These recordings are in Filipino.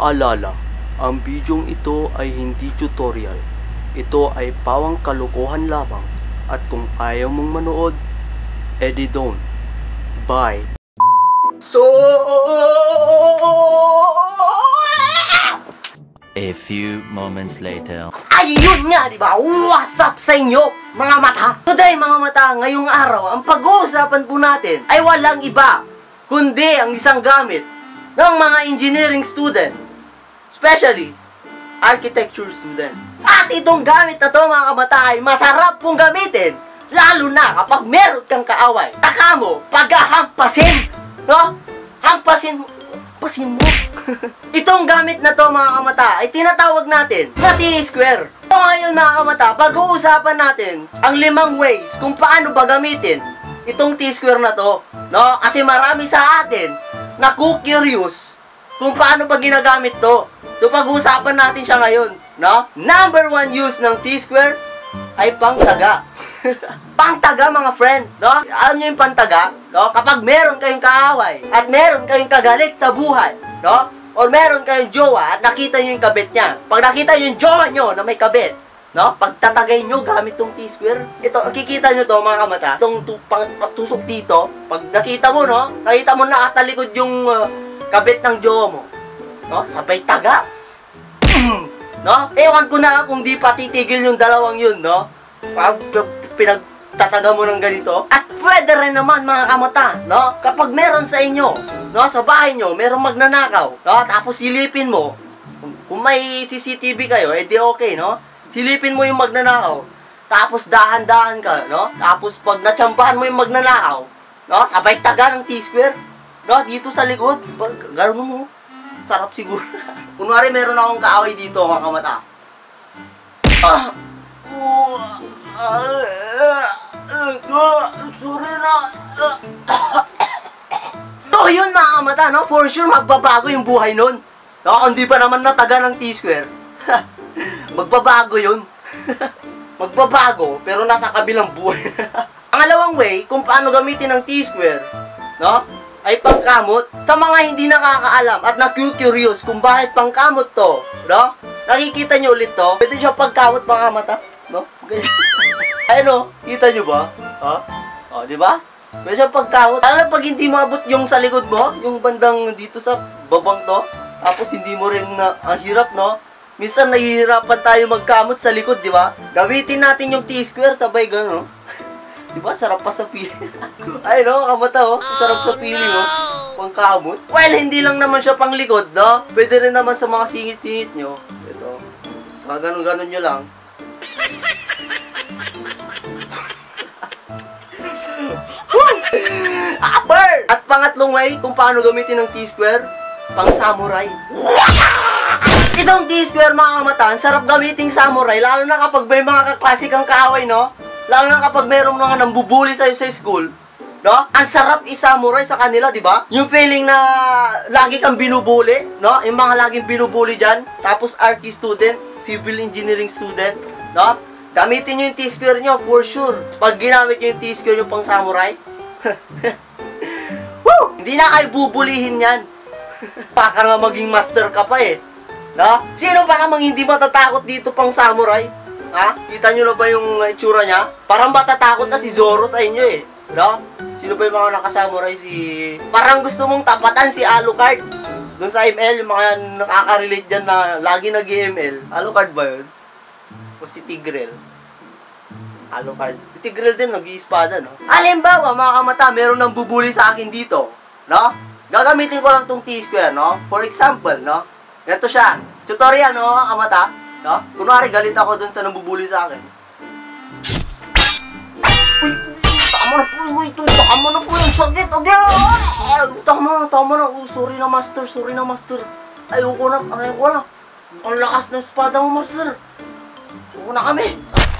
Paalala, ang bidyong ito ay hindi tutorial. Ito ay pawang kalokohan lamang. At kung ayaw mong manood, edi don't. Bye. A few moments later. Ayun nga, di ba? What's up sa inyo, mga mata? Today, mga mata, ngayong araw, ang pag-uusapan po natin ay walang iba, kundi ang isang gamit ng mga engineering student, especially architecture student. At itong gamit na to, mga kamata, ay masarap pong gamitin, lalo na kapag meron kang kaaway. Taka mo, paghahampasin, no? Hampasin mo. Itong gamit na to, mga kamata, ay tinatawag natin na T-square. So ngayon, mga kamata, pag-uusapan natin ang 5 ways kung paano ba gamitin itong T-square na to, no? Kasi marami sa atin na curious kung paano ba ginagamit to. So pag-uusapan natin siya ngayon, no? Number 1 use ng T-square ay pangtaga. Pangtaga, mga friend, no? Alam niyo yung pantaga, no? Kapag meron kayong kaaway at meron kayong kagalit sa buhay, no? Or meron kayong jowa at nakita niyo yung kabit niya. Pag nakita niyo yung jowa niyo na may kabit, no? Pagtatagay niyo gamit tong T-square. Ito, nakikita niyo to, mga kamata. Itong patusok dito, pag nakita mo, no? Nakita mo nakatalikod yung kabit ng jowa mo, no? Sabay taga. No? Ewan ko na kung di pa titigil yung dalawang yun, no? Pinagtataga mo ng ganito. At pwede rin naman, mga kamata, no? Kapag meron sa inyo, no, sa bahay nyo, merong magnanakaw, no? Tapos silipin mo, kung may CCTV kayo, edi okay, no? Silipin mo yung magnanakaw, tapos dahan-dahan ka, no? Tapos pag natsambahan mo yung magnanakaw, no? Sabay taga ng T-square, no? Dito sa likod, gano'n mo, sarap siguro. Kunwari meron akong kaaway dito, mga kamata. Sorry na. So yun, mga kamata, no? For sure magbabago yung buhay nun, no? Hindi pa naman nataga ng T-square. Magbabago yun. Magbabago, pero nasa kabilang buhay. Pangalawang way kung paano gamitin ang T-square, no? Ay pangkamot. Sa mga hindi nakakaalam at na-curious kung bakit pangkamot to, no? Nakikita nyo ulit to. Pwede siya pagkamot, mga kamata, no? Ayun, no? Kita nyo ba? Ha? O, di ba? Pwede siya pagkamot. Lalo na pag hindi maabot yung sa likod mo, yung bandang dito sa babang to, tapos hindi mo rin ang hirap, no? Minsan nahihirapan tayo magkamot sa likod, di ba? Gamitin natin yung T-square, sabay gano'n, no? Di ba? Sarap pa sa feeling. Ay, no? Kamata, oh. Sarap sa feeling, oh. Pangkamot. Well, hindi lang naman siya pang likod, no? Pwede rin naman sa mga singit-singit nyo. Ito. Ganon-ganon nyo lang. Burn! At pangatlong way kung paano gamitin ng T-square, pang samurai. Itong T-square, mga kamata, sarap gamiting samurai, lalo na kapag may mga kaklase kang kaaway, no? Lalo na kapag mayroong mga nambubuli sa'yo sa school, no? Ang sarap i-samurai sa kanila, di ba? Yung feeling na lagi kang binubuli, no? Yung mga laging binubuli dyan, tapos archi student, civil engineering student, no? Gamitin nyo yung T-square nyo, for sure. Pag ginamit nyo yung T-square nyo pang samurai, woo! Hindi na kayo bubulihin yan. Baka nga maging master ka pa eh. No? Sino pa namang hindi matatakot dito pang samurai? Ha? Kita nyo na ba yung itsura niya? Parang matatakot na si Zoro sa inyo eh. No? Sino ba yung mga nakasamurai Parang gusto mong tapatan si Alucard. Doon sa ML, yung mga nakaka-relate dyan na lagi nag-ML. Alucard ba yun? O si Tigrel? Alucard. Si Tigrel din nag-i-espada, no? Halimbawa, mga kamata, meron nang bubuli sa akin dito. No? Gagamitin ko lang tong T-square, no? For example, no? Ganito siya. Tutorial, no, mga kamata? No? Kunwari, galit ako dun sa nambubuli sa akin. Uy, tama na po, uy, tama na po yung sakit. Okay, tama na. Sorry na, master. Ayoko na. Ang lakas ng espada mo, master. Ayoko na kami.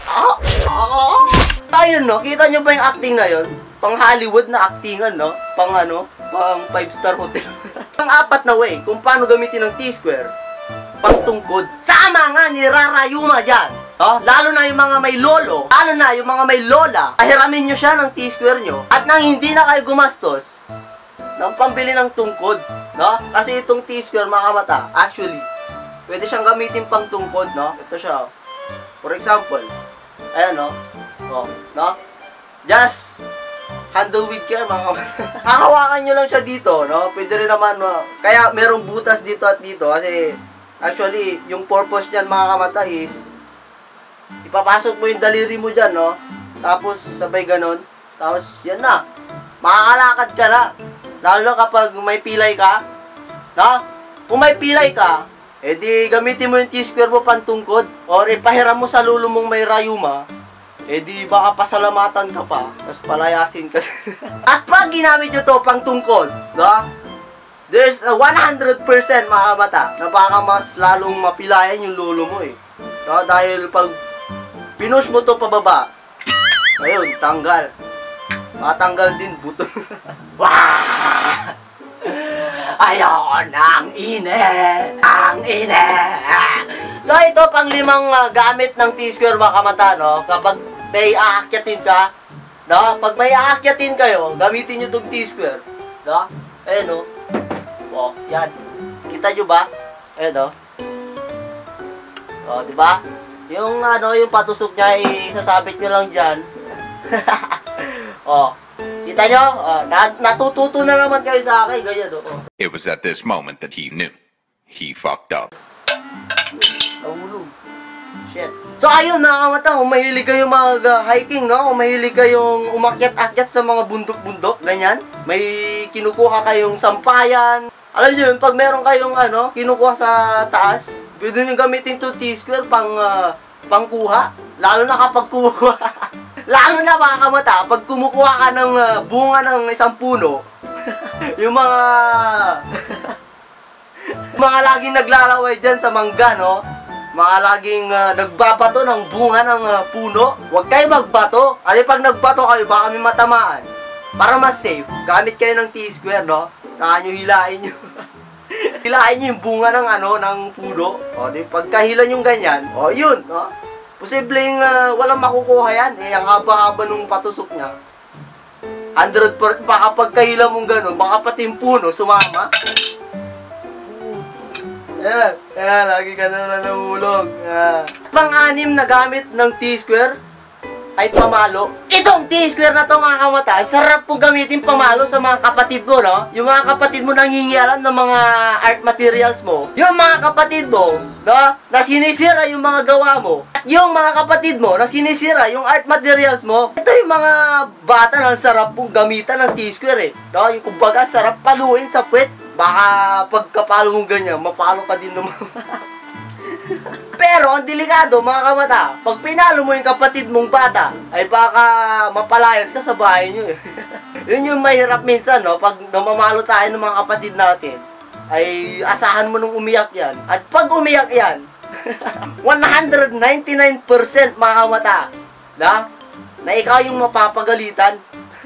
Ayun, no? Kita nyo ba yung acting na yun? Pang Hollywood na actingan, no? Pang 5-star hotel. Pang-apat na way kung paano gamitin ng T-square, pangtungkod. Sama nga, nirarayuma dyan. No? Lalo na yung mga may lolo, lalo na yung mga may lola, ahiramin nyo siya ng T-square nyo. At nang hindi na kayo gumastos ng pambili ng tungkod. no? Kasi itong T-square, mga kamata, actually, pwede siyang gamitin pang tungkod, no? Ito siya, for example, ayan, no? Oh, no? Just handle with care, mga kamata. Hahawakan nyo lang siya dito, no? Pwede rin naman, no? Kaya merong butas dito at dito, kasi actually, yung purpose niyan, mga kamata, is ipapasok mo yung daliri mo dyan, no? Tapos, sabay ganon. Tapos, yan na. Makakalakad ka na. Lalo kapag may pilay ka. No? Kung may pilay ka, edi gamitin mo yung T-square mo pantungkod. Or ipahiram mo sa lulo mong may rayuma. Edi baka pasalamatan ka pa. Tapos palayasin ka. At pag ginamit nyo to pangtungkod, no? There's a 100% mga kamata na baka mas lalong mapilayan yung lulo mo eh. No? Dahil pag pinush mo to pababa, ayun, tanggal. Matanggal din buto. Wah! Ayoko ng init! Ang init! So, ito pang limang gamit ng T-square, mga kamata, no? Kapag may aakyatin ka, no? Pag may aakyatin kayo, gamitin nyo itong T-square. No? Ayun, no? Oh, yan. Kita nyo ba? Ayun, no? Oh, di ba? Yung yung patusok niya, isasabit nyo lang dyan. Oh, kita nyo? Oh, natututo na naman kayo sa akin. Ganyan, oh. It was at this moment that he knew. He fucked up. Nahulog. Shit. So, ayun, mga kamata, kung mahilig kayong mag-hiking, no? Kung mahilig kayong umakyat-akyat sa mga bundok-bundok, ganyan. May kinukuha kayong sampayan. Alam nyo yun, pag meron kayong, kinukuha sa taas, pwede nyo gamitin to T-square pangkuha. Lalo na kapag kumukuha. Lalo na mga kamata, pag kumukuha ka ng bunga ng isang puno, yung mga laging naglalaway dyan sa mangga, no? Mga laging nagbabato ng bunga ng puno, huwag kayo magbato. Kasi pag nagbato kayo, baka may matamaan. Para mas safe, gamit kayo ng T-square, no? Saka nyo hilain nyo. Hilain nyo yung bunga ng ng puno. O, di pagkahilan yung ganyan, o yun, no? Posibleng walang makukuha yan. Ang haba-haba nung patusok niya. 100%, baka pagkahilan mong gano'n, baka pati yung puno sumama. Ayan, lagi ka na nahulog. Pang-anim na gamit ng T-square ay pamalo. Itong T-square na to, mga kamata, sarap po gamitin pamalo sa mga kapatid mo, no? Yung mga kapatid mo nangingialam ng mga art materials mo. Yung mga kapatid mo, no? Na sinisira yung mga gawa mo. At yung mga kapatid mo na sinisira yung art materials mo. Ito yung mga bata na sarap pong gamitan ng T-square, eh. No? Yung kumbaga, sarap paluin sa puwet. Baka pagkapalo mo ganyan, mapalo ka din naman. Pero, ang delikado, mga kamata, pag pinalo mo yung kapatid mong bata, ay baka mapalayas ka sa bahay nyo, eh. Yun yung mahirap minsan, no? Pag namamalo tayo ng mga kapatid natin, ay asahan mo nung umiyak yan. At pag umiyak yan, 199% mga kamata, na ikaw yung mapapagalitan.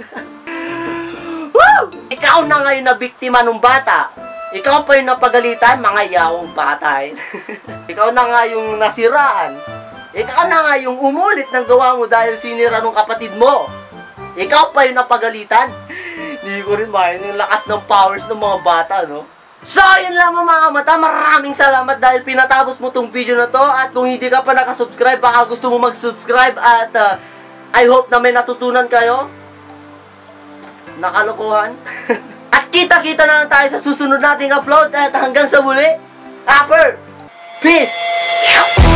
Woo! Ikaw na ngayon na biktima ng bata. Ikaw pa yung napagalitan, mga yawong bata, eh. Ikaw na nga yung nasiraan. Ikaw na nga yung umulit ng gawa mo dahil sinira ng kapatid mo. Ikaw pa yung napagalitan. Hindi ko rin mahin yung lakas ng powers ng mga bata, no? So, yun lang mga mata. Maraming salamat dahil pinatapos mo tong video na to. At kung hindi ka pa nakasubscribe, baka gusto mo mag-subscribe. At I hope na may natutunan kayo. Nakalokohan. At kita-kita na lang tayo sa susunod nating upload. At hanggang sa muli, Upper! Peace!